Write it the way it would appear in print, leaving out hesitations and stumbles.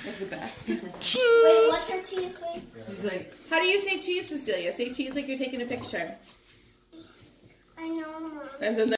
That's the best. Cheese. Wait, what's her cheese face? He's like, how do you say cheese, Cecilia? Say cheese like you're taking a picture. I know, Mom. As in